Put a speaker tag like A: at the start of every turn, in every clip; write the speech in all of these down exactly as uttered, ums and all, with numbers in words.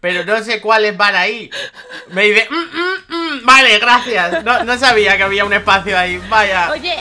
A: pero no sé cuáles van ahí. Me dice, mm, mm, mm. Vale, gracias. No, no sabía que había un espacio ahí, vaya.
B: Oye.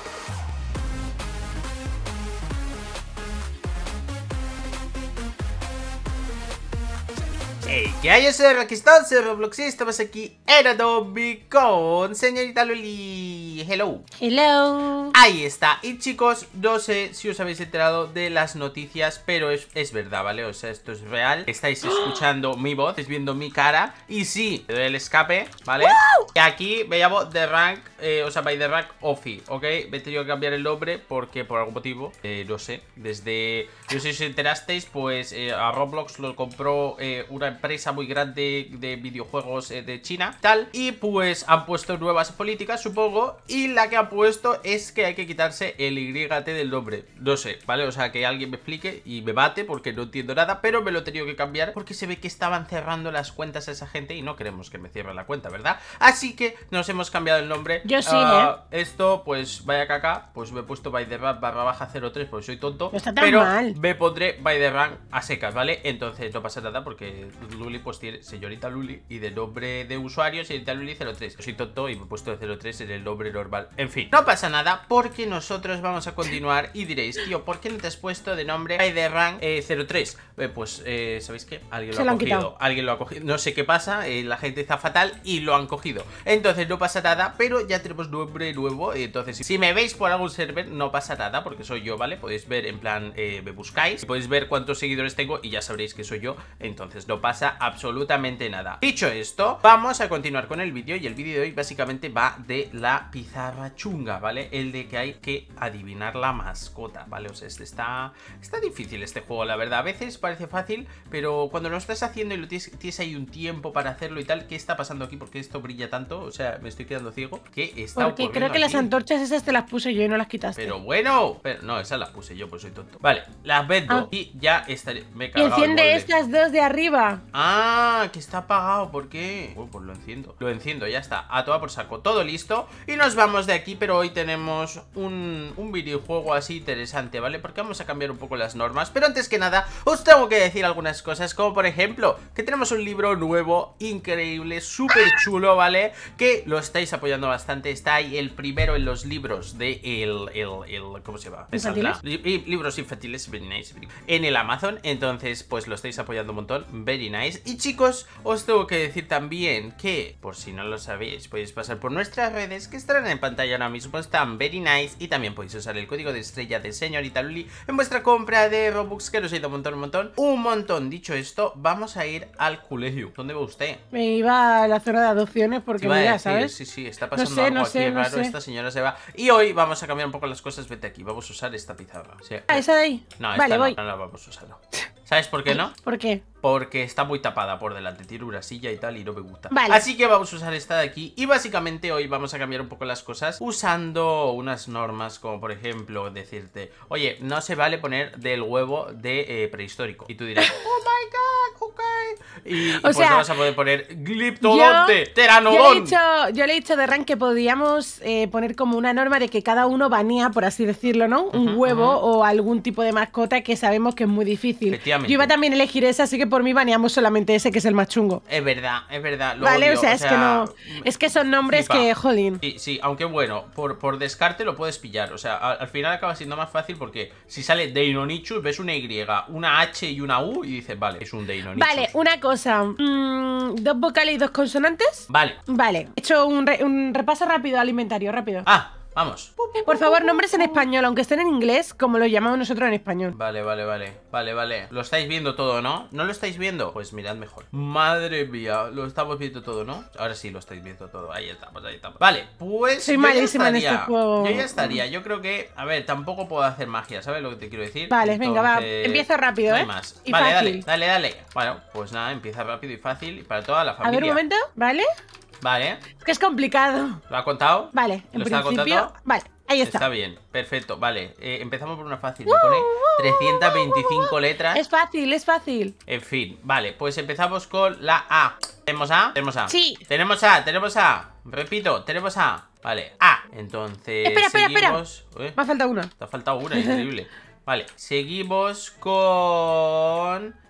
A: Hey, ¿qué hay? Yo soy Rockiston, soy Roblox y estamos aquí en Adobe con señorita Luli. Hello.
B: Hello.
A: Ahí está. Y chicos, no sé si os habéis enterado de las noticias, pero es, es verdad, ¿vale? O sea, esto es real. Estáis escuchando mi voz, estáis viendo mi cara. Y sí, le doy el escape, ¿vale? ¡Wow! Y aquí me llamo The Rank, eh, o sea, by The Rank Offi, ¿ok? Me he tenido que cambiar el nombre porque por algún motivo, eh, no sé, desde... No sé si os enterasteis, pues eh, a Roblox lo compró eh, una empresa muy grande de videojuegos eh, de China, tal, y pues han puesto nuevas políticas, supongo, y la que han puesto es que hay que quitarse el Y T del nombre. No sé, ¿vale? O sea, que alguien me explique y me bate porque no entiendo nada, pero me lo he tenido que cambiar porque se ve que estaban cerrando las cuentas a esa gente y no queremos que me cierren la cuenta, ¿verdad? Así que nos hemos cambiado el nombre.
B: Yo sí,
A: uh,
B: ¿eh?
A: Esto, pues, vaya caca, pues me he puesto by the rank barra baja cero tres porque soy tonto.
B: No está tan
A: pero
B: mal.
A: Me pondré by the rank a secas, ¿vale? Entonces no pasa nada porque Luli pues tiene señorita Luli y de nombre de usuario señorita Luli cero tres. Yo soy tonto y me he puesto de cero tres en el nombre normal. En fin, no pasa nada porque nosotros vamos a continuar y diréis, tío, ¿por qué no te has puesto de nombre by the rank eh, cero tres? Eh, pues, eh, ¿sabéis qué? Alguien lo
B: Se
A: ha
B: lo
A: cogido.
B: quitado.
A: Alguien lo ha cogido. No sé qué pasa, eh, la gente está fatal y lo han cogido. Entonces no pasa nada, pero ya tenemos nombre nuevo. Entonces, si me veis por algún server, no pasa nada porque soy yo, ¿vale? Podéis ver en plan, eh, me buscáis, podéis ver cuántos seguidores tengo y ya sabréis que soy yo. Entonces no pasa absolutamente nada. Dicho esto, vamos a continuar con el vídeo. Y el vídeo de hoy básicamente va de la pizarra chunga, ¿vale? El de que hay que adivinar la mascota, ¿vale? O sea, este está, está difícil este juego, la verdad. A veces parece fácil, pero cuando lo estás haciendo y lo tienes, tienes ahí un tiempo para hacerlo y tal, ¿qué está pasando aquí? ¿Por qué esto brilla tanto? O sea, me estoy quedando ciego. ¿Qué está
B: Porque
A: ocurriendo
B: creo que
A: aquí?
B: las antorchas esas te las puse yo y no las quitaste.
A: Pero bueno, pero no, esas las puse yo, pues soy tonto. Vale, las vendo
B: Ah.
A: y ya estaré. Me he
B: Y
A: cargado el
B: enciende
A: molde.
B: estas dos de arriba.
A: Ah, que está apagado, ¿por qué? Oh, pues lo enciendo, lo enciendo, ya está, a toda por saco, todo listo. Y nos vamos de aquí, pero hoy tenemos un, un videojuego así interesante, ¿vale? Porque vamos a cambiar un poco las normas. Pero antes que nada, os tengo que decir algunas cosas, como por ejemplo, que tenemos un libro nuevo, increíble, súper chulo, ¿vale? Que lo estáis apoyando bastante, está ahí el primero en los libros de el, el, el ¿cómo se llama?
B: ¿Infantiles?
A: Li libros infantiles, very nice, very nice, en el Amazon, entonces pues lo estáis apoyando un montón, very nice. Y chicos, os tengo que decir también que, por si no lo sabéis, podéis pasar por nuestras redes que estarán en pantalla ahora mismo, están very nice. Y también podéis usar el código de estrella de señorita Luli en vuestra compra de Robux, que nos ha ido un montón, un montón, un montón. Dicho esto, vamos a ir al colegio. ¿Dónde va usted?
B: Me iba a la zona de adopciones porque
A: Iba a
B: mira,
A: decir,
B: ¿sabes?
A: Sí, sí, está pasando
B: No sé,
A: algo
B: no
A: aquí
B: sé, no
A: raro,
B: sé.
A: esta señora se va. Y hoy vamos a cambiar un poco las cosas, vete aquí, vamos a usar esta pizarra. Sí.
B: Ah, esa de ahí.
A: No, esta
B: Vale,
A: no,
B: voy.
A: no la vamos a usar, no. ¿Sabes por qué no?
B: ¿Por qué?
A: Porque está muy tapada por delante, tiene una silla y tal y no me gusta.
B: Vale.
A: Así que vamos a usar esta de aquí. Y básicamente hoy vamos a cambiar un poco las cosas usando unas normas, como por ejemplo decirte, oye, no se vale poner del huevo de eh, prehistórico. Y tú dirás, oh my god, ok. Y, y pues
B: sea,
A: no vas a poder poner gliptodonte, teranodon.
B: Yo le he dicho, yo le he dicho de Rank que podíamos eh, poner como una norma de que cada uno banea, por así decirlo, ¿no? Un
A: Ujú,
B: huevo
A: ujú.
B: o algún tipo de mascota que sabemos que es muy difícil.
A: Efectivamente.
B: Yo iba también a elegir ese, así que por mí baneamos solamente ese, que es el más chungo.
A: Es verdad, es verdad. Lo
B: Vale,
A: odio,
B: o sea, es que no. Es que son nombres
A: flipa.
B: que, jolín.
A: Sí, sí, aunque bueno, por, por descarte lo puedes pillar. O sea, al, al final acaba siendo más fácil porque si sale Deinonychus, ves una Y, una H y una U y dices, vale, es un Deinonychus.
B: Vale, una cosa. mm, ¿Dos vocales y dos consonantes?
A: Vale.
B: Vale. He hecho un, re- un repaso rápido alimentario, rápido.
A: Ah, vamos.
B: Por favor, nombres en español, aunque estén en inglés, como lo llamamos nosotros en español.
A: Vale, vale, vale, vale, vale. Lo estáis viendo todo, ¿no? ¿No lo estáis viendo? Pues mirad mejor. Madre mía, lo estamos viendo todo, ¿no? Ahora sí lo estáis viendo todo. Ahí estamos, ahí estamos. Vale, pues
B: Soy
A: yo ya
B: malísima en
A: estaría.
B: este juego.
A: Yo ya estaría. Yo creo que, a ver, tampoco puedo hacer magia, ¿sabes lo que te quiero decir?
B: Vale, venga, va.
A: Entonces,
B: Empiezo rápido,
A: no hay
B: ¿eh?
A: más.
B: Y
A: Vale,
B: fácil.
A: dale, dale, dale. Bueno, pues nada, empieza rápido y fácil para toda la
B: A
A: familia.
B: ver, un momento, ¿vale?
A: Vale,
B: Es que es complicado.
A: ¿lo ha contado?
B: Vale, en
A: ¿Lo está
B: principio.
A: contando?
B: Vale, ahí está.
A: Está bien, perfecto, vale. Eh, empezamos por una fácil. Me pone trescientas veinticinco letras.
B: Es fácil, es fácil.
A: En fin, vale, pues empezamos con la A. ¿Tenemos A? Tenemos A.
B: Sí.
A: Tenemos A, tenemos A. Repito, tenemos A. Vale, A. Entonces.
B: Espera, espera, espera.
A: seguimos... ¿Eh?
B: Me ha faltado una.
A: Te ha faltado una, increíble. Vale, seguimos con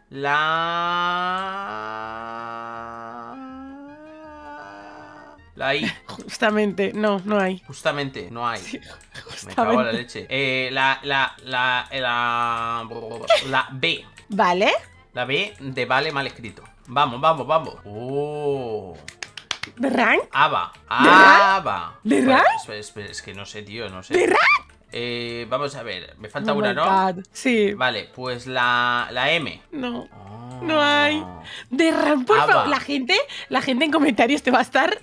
A: La... La I.
B: Justamente, no, no hay.
A: Justamente, no hay.
B: Sí,
A: Me cago en la
B: justamente.
A: leche. Eh, la, la, la, la... La B.
B: Vale.
A: La B de vale mal escrito. Vamos, vamos, vamos. Oh...
B: ¿De rank?
A: Ava.
B: ¿De rank?
A: Ava.
B: ¿De
A: Vale,
B: rank?
A: espera, espera, es que no sé, tío, no sé.
B: ¿De rank?
A: Eh, vamos a ver. Me falta
B: Oh
A: una,
B: my
A: ¿no?
B: God. Sí.
A: Vale, pues la, la M.
B: No.
A: Oh.
B: No hay. De rank, por
A: Ava.
B: favor. La gente, la gente en comentarios te va a estar.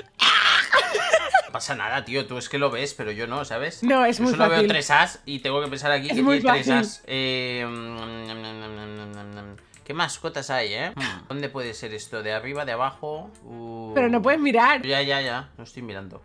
A: No pasa nada, tío. Tú es que lo ves, pero yo no, ¿sabes?
B: No, es
A: yo
B: muy
A: solo
B: fácil.
A: veo tres As y tengo que pensar aquí
B: Es
A: que
B: muy
A: tiene tres
B: fácil.
A: As. Eh, mm, mm, mm, mm, mm. ¿Qué mascotas hay, eh? Hmm, ¿Dónde puede ser esto? ¿De arriba, de abajo? Uh,
B: Pero no puedes mirar.
A: Ya, ya, ya. No estoy mirando.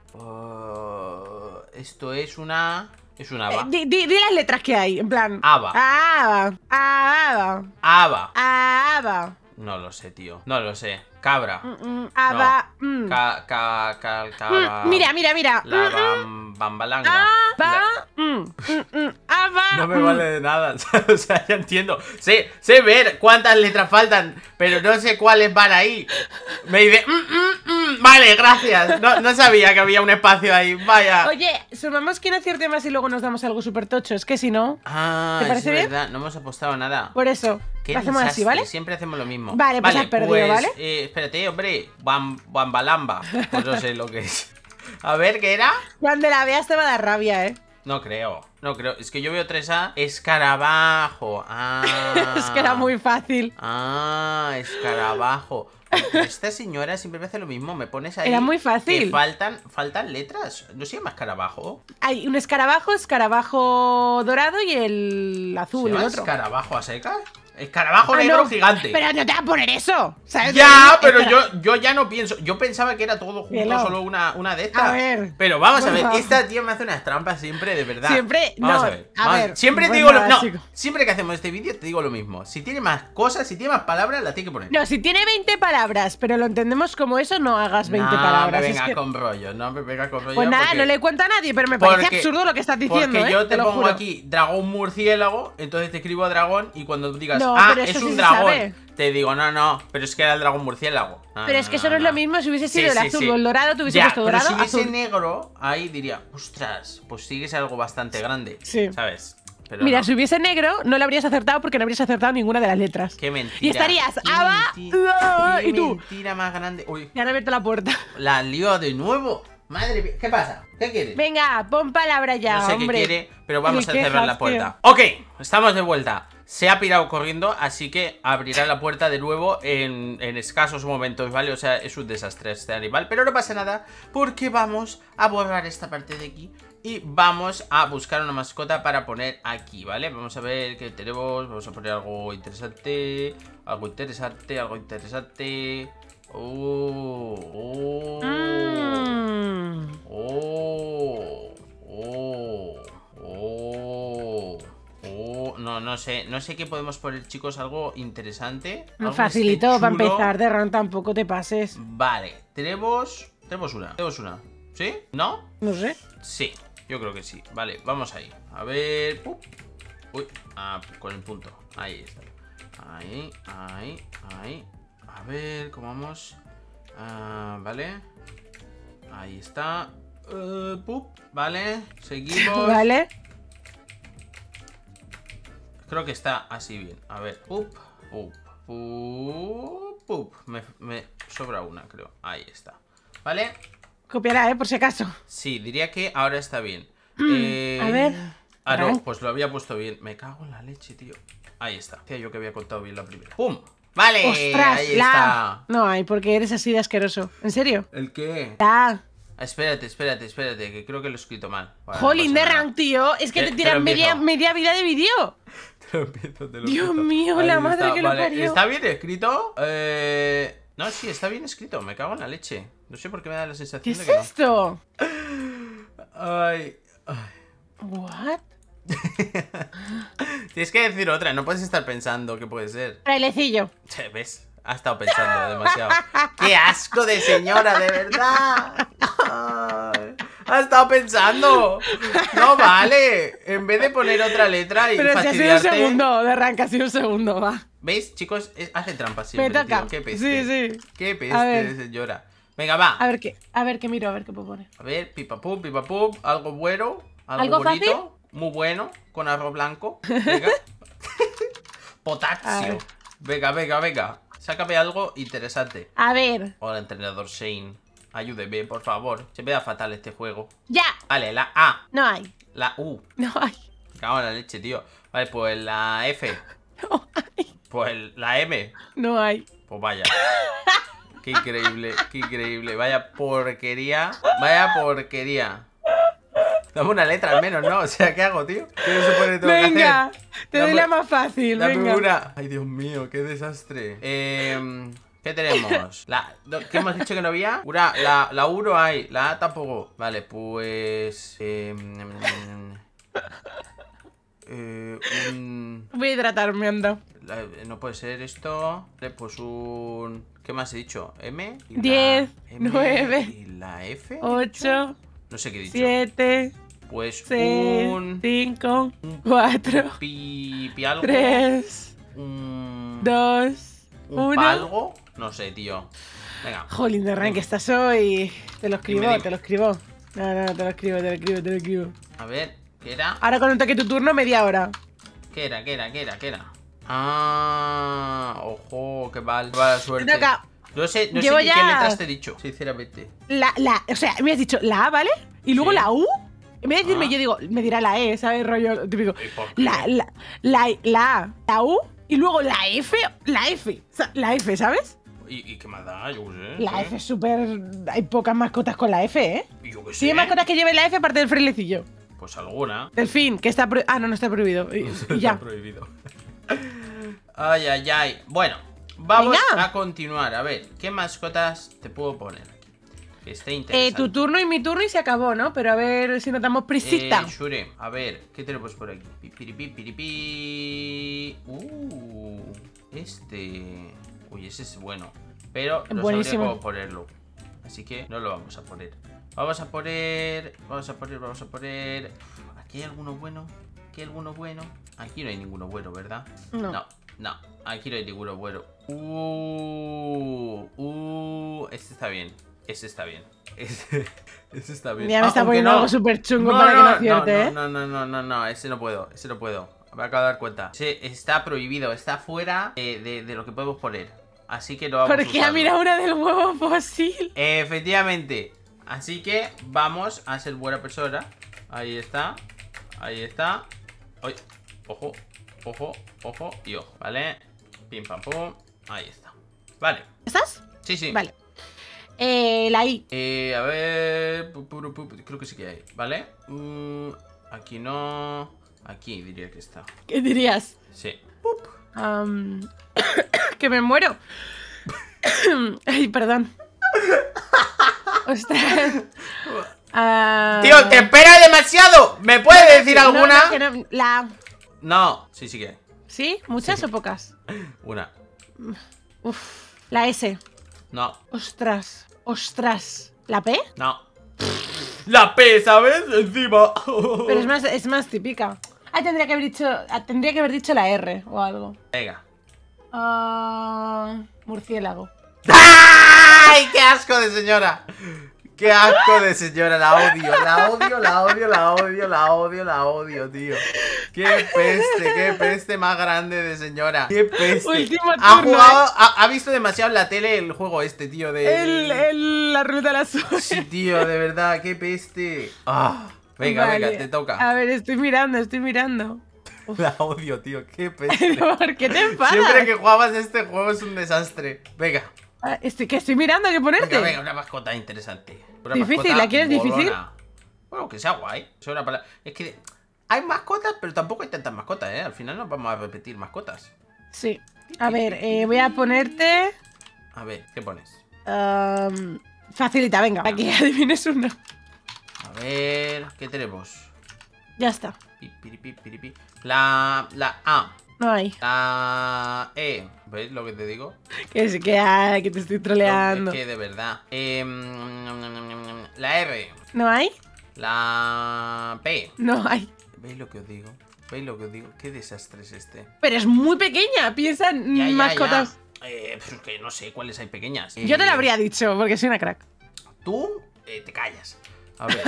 A: Uh, esto es una... Es una
B: Eh,
A: ava.
B: di, di- di las letras que hay, en plan.
A: Ava.
B: Ava. Ava.
A: Ava.
B: Ava.
A: No lo sé, tío. No lo sé. Cabra.
B: Mm, mm, Ava.
A: No.
B: mm.
A: Ca, ca, ca, cabra.
B: Mm, Mira, mira, mira.
A: La
B: Mm,
A: bam, bambalanga.
B: Ava.
A: La-
B: mm, mm, mm, Ava.
A: No me
B: mm.
A: vale de nada. O sea, ya entiendo. Sé, sé ver cuántas letras faltan, pero no sé cuáles van ahí. Me dice. "Mm, mm, mm". Vale, gracias. No, no sabía que había un espacio ahí. Vaya.
B: Oye, sumamos quien acierte más y luego nos damos algo súper tocho. Es que si no,
A: Ah,
B: ¿te parece
A: es
B: bien?
A: verdad. No hemos apostado nada.
B: por eso.
A: Qué
B: Lo hacemos así,
A: desastre,
B: ¿vale?
A: Siempre hacemos lo mismo.
B: Vale, pues has perdido,
A: pues,
B: ¿vale?
A: eh, espérate, hombre. Bam, bambalamba. Pues no sé lo que es. A ver, ¿qué era?
B: Cuando la veas te va a dar rabia, ¿eh?
A: No creo, no creo. Es que yo veo tres A. Escarabajo. Ah.
B: Es que era muy fácil.
A: Ah, escarabajo. Pero esta señora siempre me hace lo mismo. Me pones ahí.
B: Era muy fácil.
A: Que faltan, faltan letras. ¿No se llama escarabajo?
B: Hay un escarabajo, escarabajo dorado y el azul,
A: ¿Se
B: el
A: llama
B: otro.
A: escarabajo a secas? Escarabajo
B: Ah,
A: negro
B: no,
A: gigante.
B: Pero no te va a poner eso, ¿sabes?
A: Ya, pero
B: Espera.
A: yo, yo ya no pienso. Yo pensaba que era todo junto,
B: Cielo.
A: solo una, una de estas.
B: A ver.
A: Pero vamos a ver,
B: Bueno.
A: esta tía me hace unas trampas siempre, de verdad.
B: Siempre,
A: Vamos
B: no,
A: a ver.
B: a
A: vamos-
B: ver,
A: Siempre te
B: pues
A: digo lo
B: nada,
A: no,
B: chico.
A: siempre que hacemos este vídeo te digo lo mismo. Si tiene más cosas, si tiene más palabras, las tiene que poner.
B: No, si tiene veinte palabras, pero lo entendemos como eso, no hagas veinte
A: no
B: palabras.
A: me
B: es
A: venga
B: que-
A: con rollo, no me venga con rollo.
B: Pues nada,
A: porque-
B: no le cuento a nadie, pero me parece
A: porque-
B: absurdo lo que estás diciendo,
A: Porque
B: ¿eh?
A: yo te,
B: lo
A: pongo
B: juro.
A: aquí dragón murciélago, entonces te escribo dragón y cuando digas,
B: No,
A: ah,
B: pero eso
A: es
B: sí
A: un
B: se
A: dragón,
B: sabe.
A: te digo, no, no, pero es que era el dragón murciélago. No,
B: Pero es que eso no es lo mismo, si hubiese sido el azul o el dorado, te hubiese
A: Ya,
B: puesto
A: pero
B: dorado,
A: si hubiese
B: azul.
A: negro, ahí diría, ostras, pues sí que es algo bastante grande.
B: Sí.
A: ¿Sabes? Pero
B: Mira,
A: no.
B: si hubiese negro, no lo habrías acertado porque no habrías acertado ninguna de las letras.
A: Qué mentira.
B: Y estarías,
A: Qué
B: Ava,
A: menti-
B: ah,
A: qué
B: y tú.
A: mentira más grande. Uy,
B: Ya no he abierto la puerta.
A: la lío de nuevo. Madre mía, ¿qué pasa? ¿Qué quieres?
B: Venga, pon palabra ya,
A: No sé
B: hombre.
A: qué quiere, pero vamos a
B: Ni
A: cerrar la
B: quejas,
A: puerta. Ok, estamos de vuelta. Se ha pirado corriendo, así que abrirá la puerta de nuevo en, en escasos momentos, ¿vale? O sea, es un desastre este animal, pero no pasa nada porque vamos a borrar esta parte de aquí y vamos a buscar una mascota para poner aquí, ¿vale? Vamos a ver qué tenemos, vamos a poner algo interesante, algo interesante, algo interesante. Oh, oh.
B: Mm.
A: Oh, oh, oh, oh. No, no sé, no sé qué podemos poner, chicos, algo interesante.
B: No
A: algo
B: facilito
A: esté
B: para
A: chulo.
B: empezar, de Ron, tampoco te pases.
A: Vale, tenemos, tenemos una, tenemos una. ¿Sí? ¿No?
B: No sé.
A: Sí, yo creo que sí. Vale, vamos ahí. A ver. Uh. Uy, ah, con el punto. Ahí está. Ahí, ahí, ahí. A ver, ¿cómo vamos? Ah, vale. Ahí está. Uh, pup, vale. Seguimos.
B: Vale.
A: Creo que está así bien. A ver. Pup, pup, pup, pup. Me, me sobra una, creo. Ahí está. ¿Vale?
B: Copiará, ¿eh? Por si acaso.
A: Sí, diría que ahora está bien. Eh,
B: a ver.
A: Ah, no,
B: Frank.
A: pues lo había puesto bien. Me cago en la leche, tío. Ahí está. Decía yo que había contado bien la primera. ¡Pum! ¡Vale!
B: ¡Ostras!
A: Ahí
B: La.
A: está.
B: No hay, porque eres así de asqueroso. ¿En serio?
A: ¿El qué?
B: La.
A: Ah, espérate, espérate, espérate, que creo que lo he escrito mal. Vale, no
B: Jolín de
A: pasa nada.
B: rank, tío. Es que
A: Te-
B: te
A: te
B: tiran
A: lo
B: media,
A: empiezo.
B: media vida de vídeo.
A: Te lo empiezo, te lo
B: Dios
A: empiezo.
B: mío,
A: Ahí
B: la madre
A: está,
B: que lo
A: vale.
B: parió.
A: ¿Está bien escrito? Eh... No, sí, está bien escrito. Me cago en la leche. No sé por qué me da la
B: ¿Qué
A: sensación
B: es
A: de que no.
B: esto?
A: Ay, ay.
B: ¿What?
A: Tienes que decir otra, no puedes estar pensando qué puede ser.
B: Trailecillo.
A: Che, ¿ves? Ha estado pensando demasiado. ¡Qué asco de señora, de verdad! Ay, ha estado pensando. No vale. En vez de poner otra letra y
B: Pero si ha sido un
A: fastidiarte.
B: segundo de rank, ha sido un segundo, va.
A: ¿Veis, chicos? Es- hace trampas siempre,
B: Me toca.
A: tío. Qué peste.
B: Sí, sí.
A: Qué
B: A
A: peste,
B: ver.
A: señora. Venga, va.
B: A ver qué, a ver qué miro, a ver qué puedo poner.
A: A ver, pipapum, pipapum. Algo bueno. Algo,
B: ¿Algo
A: bonito. Muy bueno. Con arroz blanco. Venga.
B: A
A: Potasio.
B: ver.
A: Venga, venga, venga. Sácame algo interesante.
B: A ver.
A: Hola, entrenador Shane. Ayúdeme, por favor. Se me da fatal este juego.
B: ¡Ya!
A: Vale, la A.
B: No hay.
A: La U.
B: No hay.
A: Me cago en la leche, tío. Vale, pues la F.
B: No hay.
A: Pues la M.
B: No hay.
A: Pues vaya. Qué increíble, qué increíble. Vaya porquería. Vaya porquería. Dame una letra al menos, ¿no? O sea, ¿qué hago, tío? ¿Qué se supone que tengo que
B: Venga.
A: hacer?
B: Te doy
A: Dame-
B: la más fácil.
A: Dame
B: Venga.
A: una. Ay, Dios mío, qué desastre. Eh, ¿Qué tenemos? La, no, ¿qué hemos dicho que no había? Una, la, la U no hay, la A tampoco. Vale, pues... Eh, eh, un...
B: Voy a hidratarme, anda.
A: la- no puede ser esto. Vale, pues un... ¿Qué más he dicho? ¿M? Y la
B: Diez,
A: M,
B: nueve,
A: ¿y la F?
B: Ocho,
A: No sé qué he dicho.
B: siete,
A: Pues
B: seis,
A: un...
B: cinco, cuatro,
A: Pi, pi algo.
B: tres,
A: Un...
B: dos,
A: un
B: uno.
A: palgo. No sé, tío. Venga.
B: Jolín de rank, estás hoy. Te lo escribo,
A: Dime, dime.
B: te lo escribo. No, no, te lo escribo, te lo escribo, te lo escribo.
A: A ver, ¿qué era?
B: Ahora con un toque tu turno, media hora.
A: ¿Qué era? ¿Qué era? ¿Qué era? ¿Qué era? Ah, ojo, qué mal. Mala suerte.
B: Te toca.
A: No sé, no sé
B: Llevo
A: ni qué
B: ya-
A: letras te he dicho, sinceramente.
B: La, la, o sea, me has dicho la A, ¿vale? Y luego
A: Sí.
B: la U. En vez de decirme,
A: Ah.
B: yo digo, me dirá la E, ¿sabes? Rollo típico.
A: ¿Y por qué?
B: La, la, la, la A, la U y luego la F, la F. O sea, la F, ¿sabes?
A: ¿Y, y qué más da? Yo qué sé.
B: La
A: ¿eh?
B: F es súper. Hay pocas mascotas con la F, ¿eh?
A: Yo qué sé.
B: Sí, hay mascotas que lleven la F aparte del frailecillo.
A: Pues alguna.
B: Delfín, que está prohibido. Ah, no, no está prohibido. Y, y
A: Está
B: ya.
A: prohibido. Ay, ay, ay. Bueno, vamos
B: Venga.
A: a continuar. A ver, ¿qué mascotas te puedo poner aquí? Que esté
B: Eh,
A: interesante.
B: tu turno y mi turno y se acabó, ¿no? Pero a ver si nos damos prisita.
A: Eh, Shure, a ver, ¿qué tenemos por aquí? Pipiripi, piripi. Uh, este. Uy, ese es bueno. Pero no
B: Buenísimo.
A: sabría cómo ponerlo. Así que no lo vamos a poner. Vamos a poner. Vamos a poner, vamos a poner. Uf, ¿aquí hay alguno bueno? ¿Aquí hay alguno bueno? Aquí no hay ninguno bueno, ¿verdad?
B: No.
A: No, no, aquí no hay ninguno bueno. Uh, uh, este está bien. Este está bien. Este, este está bien.
B: Ya me
A: Ah,
B: está
A: aunque
B: poniendo
A: no.
B: algo súper chungo
A: No,
B: para
A: no,
B: que no
A: no,
B: acierte,
A: no,
B: ¿eh?
A: no, no, no, no, no, ese no puedo, ese no puedo. Me acabo de dar cuenta. Ese está prohibido, está fuera eh, de, de lo que podemos poner. Así que no vamos a
B: Porque ha
A: usarlo.
B: mirado una del huevo fósil.
A: Efectivamente. Así que vamos a ser buena persona. Ahí está. Ahí está. Ay, ojo, ojo, ojo y ojo, ¿vale? Pim pam pum. Ahí está. Vale.
B: ¿Estás?
A: Sí, sí.
B: Vale. Eh, la I.
A: Eh, a ver. pu- pu- pu- pu- Creo que sí que hay, ¿vale? Mm, aquí no. Aquí diría que está.
B: ¿Qué dirías?
A: Sí.
B: Am, que me muero. Ay, perdón. Ostras. Ah,
A: ¡Tío, te espera demasiado! ¿Me puedes decir
B: no,
A: alguna?
B: no, que no, la.
A: No. Sí, sí que hay.
B: ¿Sí? ¿Muchas o pocas?
A: Una.
B: Uf. La S.
A: No.
B: Ostras. Ostras. ¿La P?
A: No. La P, ¿sabes? Encima.
B: Pero es más, es más típica. Ah, tendría que haber dicho. ah, Tendría que haber dicho la R o algo.
A: Venga.
B: Ah, murciélago.
A: ¡Ay! ¡Qué asco de señora! ¡Qué asco de señora! La odio, la odio, la odio, la odio, la odio, la odio, tío. ¡Qué peste, qué peste más grande de señora! ¡Qué peste!
B: Último
A: Ha
B: turno,
A: jugado, ha, ha visto demasiado en la tele el juego este, tío, de...
B: El, el, la ruta de la suerte.
A: Sí, tío, de verdad, qué peste. Ah, venga,
B: Vale.
A: venga, te toca.
B: A ver, estoy mirando, estoy mirando.
A: La odio, tío, qué peste.
B: ¿Por qué te enfadas?
A: Siempre que jugabas este juego es un desastre. Venga,
B: Ah, estoy, que estoy mirando qué ponerte.
A: venga, venga, una mascota interesante. Una
B: Difícil,
A: mascota
B: ¿la quieres difícil?
A: molona. Bueno, que sea guay. Es una palabra. Es que hay mascotas, pero tampoco hay tantas mascotas, ¿eh? Al final nos vamos a repetir mascotas.
B: Sí. A ver, eh, voy a ponerte.
A: A ver, ¿qué pones?
B: am, facilita, venga, para que adivines uno.
A: A ver, ¿qué tenemos?
B: Ya está.
A: Pi, piri, pi, piri, pi. La, la A.
B: No hay.
A: La E. ¿Veis lo que te digo?
B: Que es que, ay, que te estoy
A: No,
B: troleando.
A: es que de verdad. Em, la R.
B: ¿No hay?
A: La P.
B: No hay.
A: ¿Veis lo que os digo? ¿Veis lo que os digo? Qué desastre es este.
B: Pero es muy pequeña, piensa en
A: Ya, ya,
B: mascotas.
A: ya. Eh, pues que no sé cuáles hay pequeñas.
B: Yo te
A: Eh,
B: lo habría dicho, porque soy una crack.
A: Tú eh, te callas. A ver.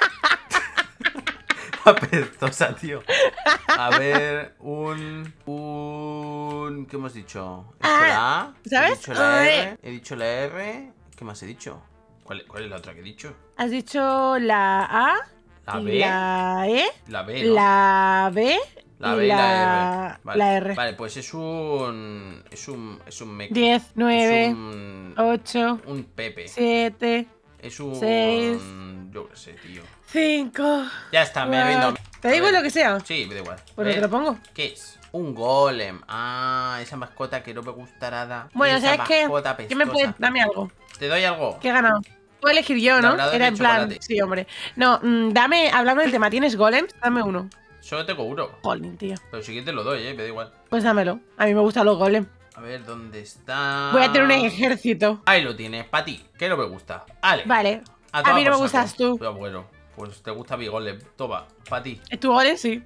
A: Apestosa, tío. A ver, un... Un... ¿Qué hemos dicho? He dicho
B: Ah,
A: la A.
B: ¿sabes?
A: He dicho la
B: Ay.
A: R. He dicho la R. ¿Qué más he dicho? ¿Cuál, cuál es la otra que he dicho?
B: Has dicho la A,
A: La
B: y
A: B.
B: la E,
A: La B, ¿no?
B: la B,
A: La
B: y
A: B y la
B: la,
A: R. Vale.
B: la R.
A: Vale, pues es un... Es un... Es un meco.
B: diez, nueve,
A: Es un...
B: ocho,
A: Un Pepe.
B: siete,
A: Es un...
B: seis.
A: Yo qué sé, tío.
B: cinco.
A: Ya está, me rindo.
B: ¿Te da igual lo que sea?
A: Sí, me da igual.
B: Pues
A: ¿Ves?
B: no te lo pongo.
A: ¿Qué es? Un golem. Ah, esa mascota que no me gusta nada.
B: Bueno,
A: esa
B: ¿sabes qué?
A: mascota
B: ¿Qué me puede?
A: pestosa.
B: Dame algo.
A: ¿Te doy algo?
B: ¿Qué he ganado? Puedo elegir yo, ¿no?
A: Labrador
B: Era
A: de
B: en plan.
A: chocolate.
B: Sí, hombre. No, mm, dame, hablando del tema, ¿tienes golems? Dame uno.
A: Solo tengo uno.
B: Golem, tío.
A: Pero si quieres te lo doy, eh, me da igual.
B: Pues dámelo. A mí me gustan los golems.
A: A ver, ¿dónde está?
B: Voy a tener un ejército.
A: Ahí lo tienes, para ti, que no me gusta. Vale.
B: Vale.
A: A,
B: A
A: tomar
B: mí no me
A: por
B: gustas
A: saco.
B: tú.
A: Ya, bueno, pues te gusta mi golem. Toma, para ti.
B: ¿Es tu golem? Sí.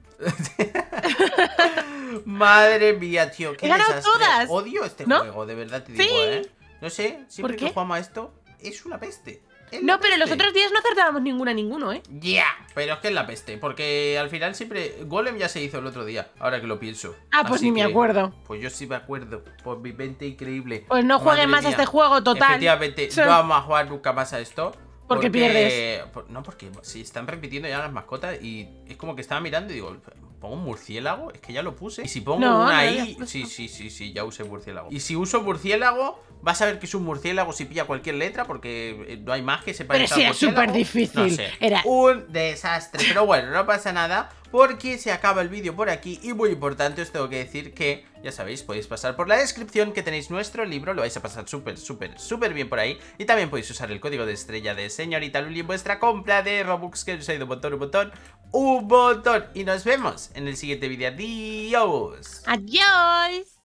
A: Madre mía, tío, qué
B: He ganado
A: desastre.
B: todas.
A: Odio este
B: ¿No?
A: juego, de verdad te
B: Sí.
A: digo, ¿eh? No sé, siempre
B: ¿Por
A: que
B: qué?
A: jugamos a esto, es una peste. Es la
B: No, pero los
A: peste.
B: otros días no acertábamos ninguna, ninguno, ¿eh?
A: Ya, pero es que es la peste, porque al final siempre... Golem ya se hizo el otro día, ahora que lo pienso.
B: Ah, pues
A: Así
B: ni me
A: que-
B: acuerdo.
A: Pues yo sí me acuerdo, por mi mente increíble.
B: Pues no jueguen
A: Madre
B: más a
A: mía.
B: este juego, total.
A: Efectivamente,
B: Son-
A: no vamos a jugar nunca más a esto.
B: Porque pierdes.
A: por- No, porque si están repitiendo ya las mascotas y es como que estaba mirando y digo, ¿pongo un murciélago? Es que ya lo puse. Y si pongo
B: No,
A: una
B: no lo
A: ahí...
B: habías puesto.
A: Sí, sí, sí, sí, ya usé murciélago. Y si uso murciélago, vas a ver que es un murciélago si pilla cualquier letra porque eh, no hay más que sepa
B: Pero si era súper difícil.
A: No sé.
B: Era-
A: Un desastre. Pero bueno, no pasa nada porque se acaba el vídeo por aquí. Y muy importante, os tengo que decir que, ya sabéis, podéis pasar por la descripción que tenéis nuestro libro. Lo vais a pasar súper, súper, súper bien por ahí. Y también podéis usar el código de estrella de señorita Luli en vuestra compra de Robux, que os ha ido un montón, un montón, un montón. Y nos vemos en el siguiente vídeo. Adiós.
B: Adiós.